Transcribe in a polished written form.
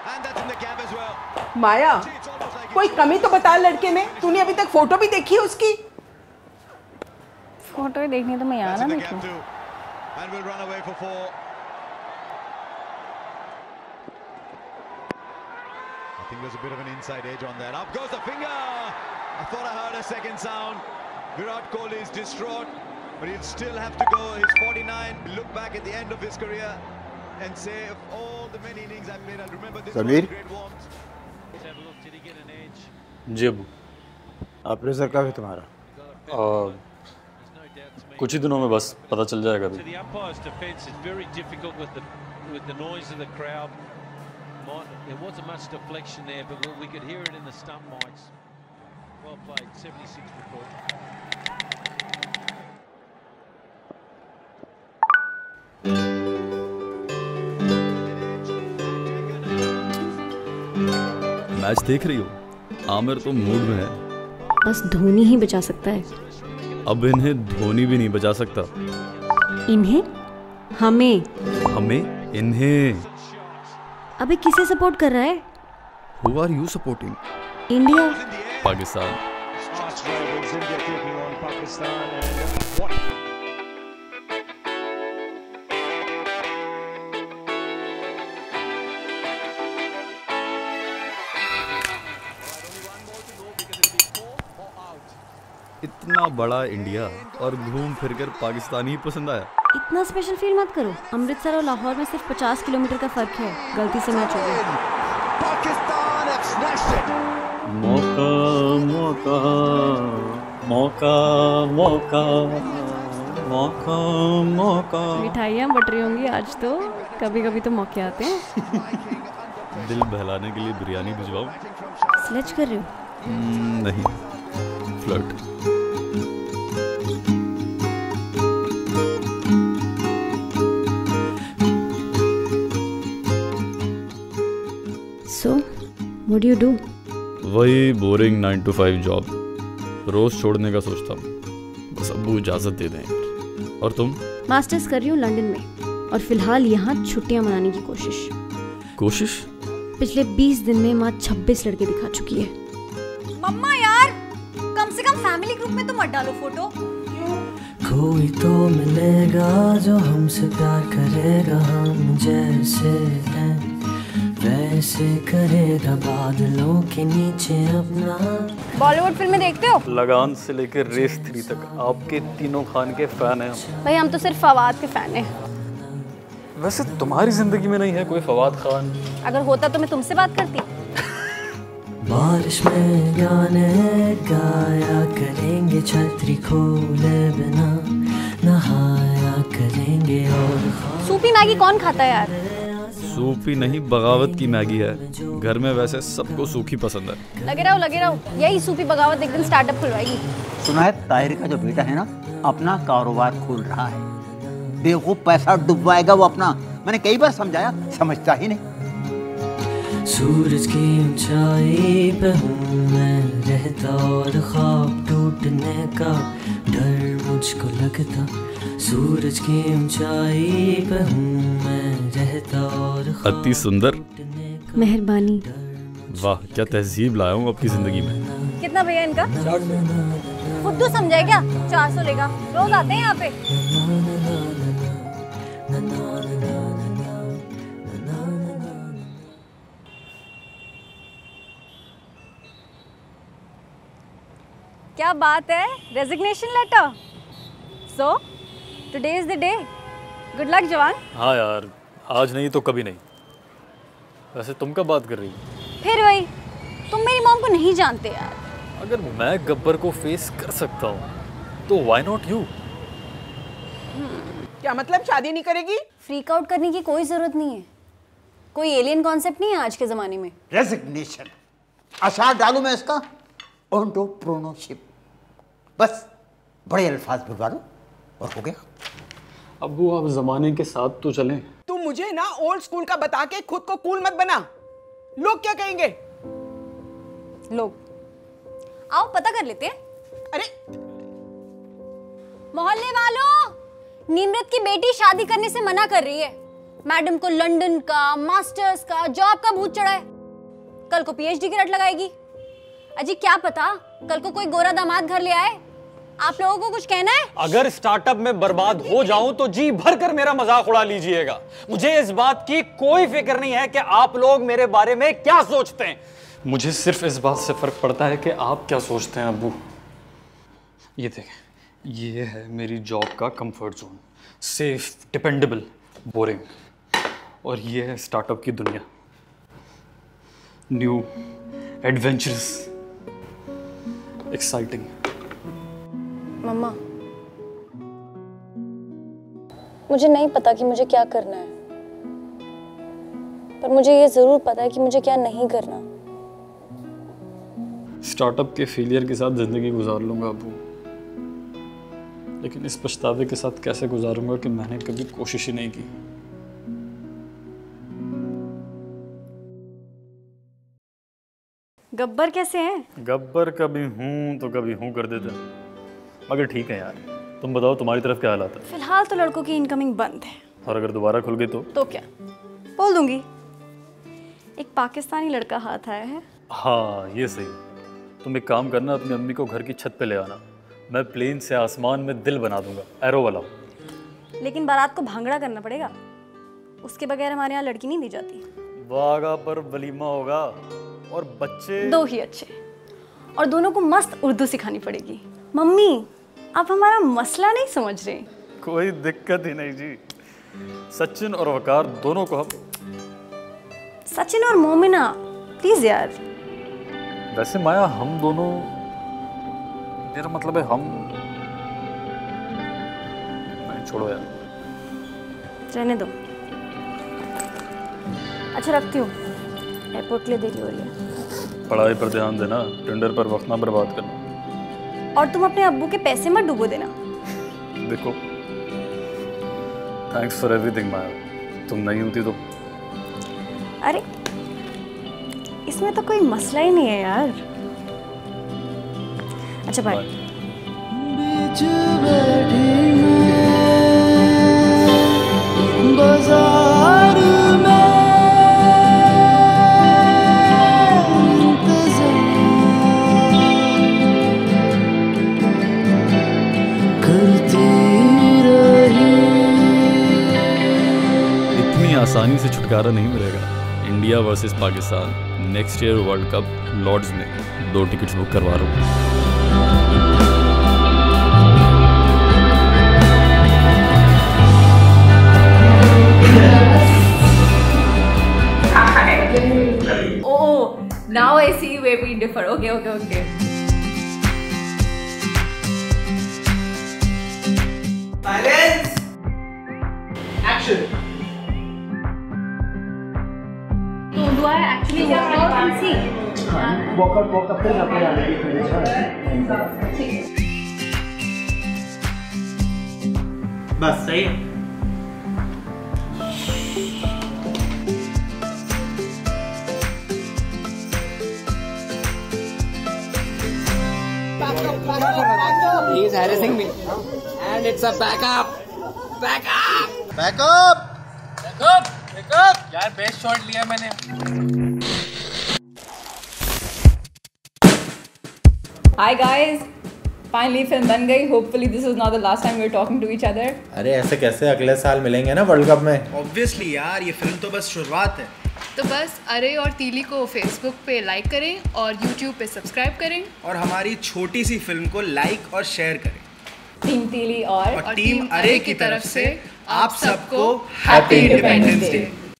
माया, कोई कमी तो बता लड़के में। तूने अभी तक फोटो भी देखी है उसकी? फोटो ही देखनी तो मैं यहाँ ना देखूं। I think there's a bit of an inside edge on that. Up goes the finger. I thought I heard a second sound. Virat Kohli is distraught, but he'll still have to go. He's 49. Look back at the end of his career and say, of all the many innings I've played, I'll remember this one with great warmth. Let's have a look. Did he get an edge? जी अबू। आप result कब है तुम्हारा? कुछ ही दिनों में बस पता चल जाएगा अभी। The umpire's defense is very difficult with the noise of the crowd. There wasn't much deflection there, but we could hear it in the stump mics. Well played, 76 for Kaun. Match देख रही हो? आमिर तो mood में है। बस धोनी ही बचा सकता है। अब इन्हें धोनी भी नहीं बचा सकता। इन्हें? हमें? हमें? इन्हें? अबे किसे सपोर्ट कर रहा है? Who are you supporting? India. Pakistan. इतना बड़ा इंडिया और घूम फिर कर पाकिस्तानी ही पसंद आया। इतना स्पेशल फील मत करो। अमृतसर और लाहौर में सिर्फ 50 किलोमीटर का फर्क है। गलती से मैच हो गया। मौका मौका मौका मौका मौका मौका। मिठाइयाँ बट रही होंगी आज तो। कभी कभी तो मौके आते हैं। दिल बहलाने के लिए बिरयानी भिजवाऊं? स्लेच कर रहे हो? नहीं, flirt. So, what do you do? वही बोरिंग 9 to 5 जॉब। रोज छोड़ने का सोचता हूँ, बस अब्बू इजाजत दे दें। और तुम? मास्टर्स कर रही हूँ लंदन में और फिलहाल यहाँ छुट्टियाँ मनाने की कोशिश। कोशिश? पिछले 20 दिन में माँ 26 लड़के दिखा चुकी है। मम्मा यार, कम से कम फैमिली ग्रुप में तो मत डालो फोटो। कोई तो मिलेगा जो हमसे प्यार करेगा, हम जैसे हैं वैसे करेगा, बादलों के नीचे अपना। बॉलीवुड फिल्में देखते हो? लगान से लेकर रेस 3 तक आपके तीनों खान के फैन हैं हम। भाई हम तो सिर्फ फवाद के फैन हैं। वैसे तुम्हारी जिंदगी में नहीं है कोई फवाद खान? अगर होता तो मैं तुमसे बात करती। बारिश में गाने गाया करेंगे, छतरी खोले बिना नहाया करेंगे। और सूपी मैगी कौन खाता है यार? सूपी नहीं, बगावत की मैगी है। घर में वैसे सबको सूखी पसंद है। लगे रहो, यही सूपी बगावत एक दिन स्टार्टअप खुलवाएगी। सुना है ताहिर का जो बेटा है ना, अपना कारोबार खोल रहा है। बेवकूफ पैसा डुबवाएगा वो अपना। मैंने कई बार समझाया, समझता ही नहीं। सूरज की ऊंचाई पे हूँ मैं रहता और ख्वाब टूटने का डर मुझको लगता। सूरज की ऊंचाई पे हूँ मैं रहता और अति सुंदर। मेहरबानी। वाह, क्या तहजीब लाया हूँ आपकी जिंदगी में। कितना भैया इनका? खुद तो समझाए क्या? 400 लेगा। रोज आते हैं यहाँ पे। क्या बात है, resignation letter. So today is the day. Good luck जवान। हाँ यार, आज नहीं तो कभी नहीं। वैसे तुम कब बात कर रही हो? फिर वही, तुम मेरी मॉम को नहीं जानते यार। अगर मैं गब्बर को फेस कर सकता हूँ तो व्हाई नॉट यू? क्या मतलब शादी नहीं करेगी? फ्रीक आउट करने की कोई जरूरत नहीं है। कोई एलियन कॉन्सेप्ट नहीं है आज के जमाने में। रेजिग्नेशन आसार डालू मैं इसका, एंटरप्रेन्योरशिप, बस बड़े अल्फाज बुलवा लो और हो गया। अब्बू आप जमाने के साथ तो चलें। तू मुझे ना ओल्ड स्कूल का बता के खुद को कूल मत बना। लोग क्या कहेंगे? लोग आओ पता कर लेते हैं। अरे मोहल्ले वालों, निमृत की बेटी शादी करने से मना कर रही है। मैडम को लंदन का, मास्टर्स का, जॉब का भूत चढ़ा है। कल को पीएचडी की रट लगाएगी। अजी क्या पता कल को कोई गोरा दामाद घर ले आए। आप लोगों को कुछ कहना है? अगर स्टार्टअप में बर्बाद हो जाऊं तो जी भर कर मेरा मजाक उड़ा लीजिएगा। मुझे इस बात की कोई फिक्र नहीं है कि आप लोग मेरे बारे में क्या सोचते हैं। मुझे सिर्फ इस बात से फर्क पड़ता है कि आप क्या सोचते हैं अब्बू। ये देखें, ये है मेरी जॉब का comfort zone, safe, dependable, boring. और ये है स्टार्टअप की दुनिया, न्यू, एडवेंचरस, एक्साइटिंग। मम्मा, मुझे नहीं पता कि मुझे क्या करना है, पर मुझे ये जरूर पता है कि मुझे क्या नहीं करना। स्टार्टअप के फेलियर के साथ जिंदगी गुजार लूंगा अब्बू, लेकिन इस पछतावे के साथ कैसे गुजारूंगा कि मैंने कभी कोशिश ही नहीं की। गब्बर कैसे हैं? गब्बर कभी हूँ तो कभी हूँ कर देते हैं, मगर ठीक है यार। तुम बताओ तुम्हारी तरफ क्या हालात है? फिलहाल तो लड़कों की इनकमिंग बंद है। और अगर दोबारा खुल गई तो क्या बोल दूंगी। एक पाकिस्तानी लड़का हाथ आया है। हाँ ये सही। तुम एक काम करना, अपनी अम्मी को घर की छत पे ले आना, मैं प्लेन से आसमान में दिल बना दूंगा, एरो वाला। लेकिन बारात को भांगड़ा करना पड़ेगा, उसके बगैर हमारे यहाँ लड़की नहीं दी जाती। वागा पर वलीमा होगा और बच्चे 2 ही अच्छे, और दोनों को मस्त उर्दू सिखानी पड़ेगी। मम्मी आप हमारा मसला नहीं समझ रहे। कोई दिक्कत ही नहीं जी। सचिन और वकार दोनों को हम। सचिन और मोमिना प्लीज यार। वैसे माया हम दोनों, मेरा मतलब है हम। नहीं छोड़ो यार, रहने दो। अच्छा रखती हूँ, एयरपोर्ट के लिए देरी हो रही है। पढ़ाई पर ध्यान देना, टेंडर पर वक्त ना बर्बाद करना। और तुम अपने अब्बू के पैसे मत डुबो देना। देखो, थैंक्स फॉर एवरीथिंग माया, तुम नहीं होती तो। अरे इसमें तो कोई मसला ही नहीं है यार। अच्छा बाय। बाजार में इतनी आसानी से छुटकारा नहीं मिलेगा। India versus Pakistan next year world cup Lord's में 2 टिकट्स बुक करवा रहा हूँ। Oh, now I see where we differ. Okay. Silence. Action. So do I actually walk out and see? Walk up फिर यहाँ पे आने की फिनिश है। बस सही है। He is harassing me, and it's a backup. यार बेस्ट शॉट लिया मैंने। Hi guys, finally film बन गई. Hopefully this is not the last time we're talking to each other. अरे ऐसे कैसे, अगले साल मिलेंगे ना वर्ल्ड कप में। ऑब्वियसली यार, ये फिल्म तो बस शुरुआत है। तो बस अरे और तीली को फेसबुक पे लाइक करें और यूट्यूब पे सब्सक्राइब करें, और हमारी छोटी सी फिल्म को लाइक और शेयर करें। टीम तीली और टीम अरे की तरफ से आप सबको हैप्पी इंडिपेंडेंस डे।